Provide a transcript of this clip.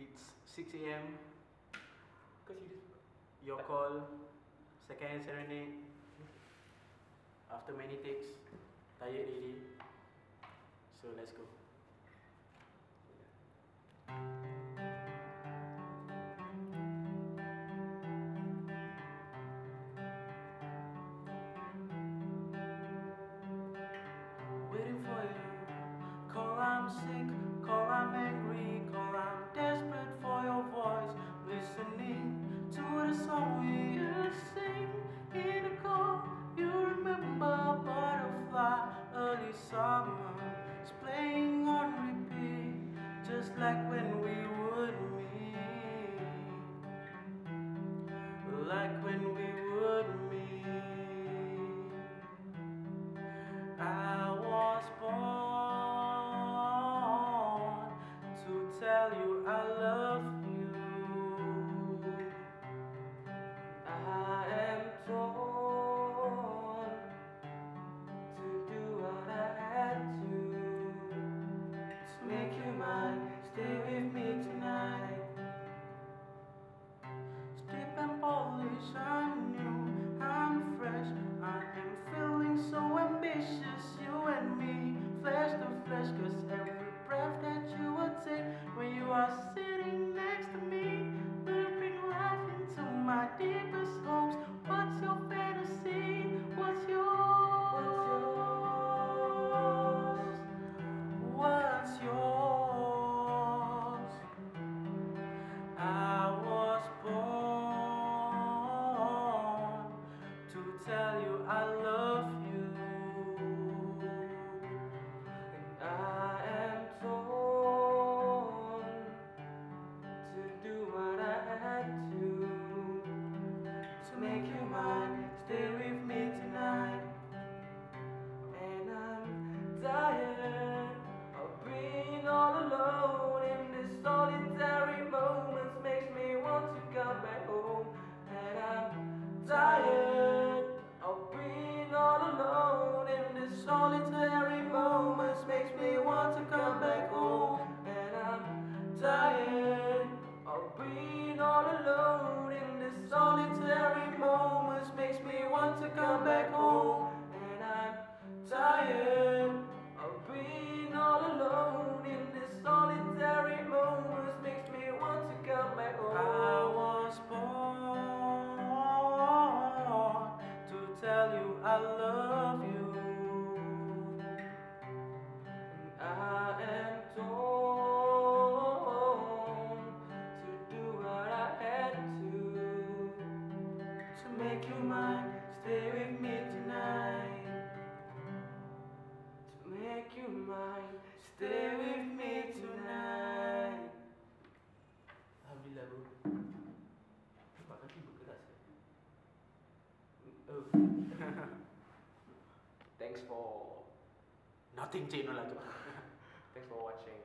It's 6 a.m. Your call, second serenade. After many takes, tired already. So let's go. Waiting for you. Call I'm sick, call I'm angry, call I'm desperate for your voice. Listening to the song we used to sing in the car. You remember butterfly, early summer. It's playing on repeat, just like when we would meet. Like when we would meet. I was born to tell you I love you. I am torn to do what I had to make you mine. Stay with me tonight. Strip and polish, I'm new, I'm fresh. I am feeling so ambitious, you and me, flesh to flesh. Cause every breath that you will take when you are sitting next to me will bring life into my deepest hopes. What's your fantasy? What's yours? What's yours? I was born to tell you I love you. And I am torn to do what I had to make you mine. Stay with me tonight. And I'm tired of being all alone in this solitary moments. Makes me want to come back home. And I'm tired of being all alone in this solitary moments. Makes me want to come back home. And I'm tired of being all alone in this solitary moments. Makes me want to come back home. And I'm tired of being all alone in this solitary moments. Makes me want to come back home. I was born to tell you I love you. And I am torn to do what I had to make you mine. Stay with me tonight. To make you mine. Stay with me tonight. Alhamdulillah bro. Nampak kaki bergerak. Oh. Thanks for Nothing change lah tu. thanks for watching.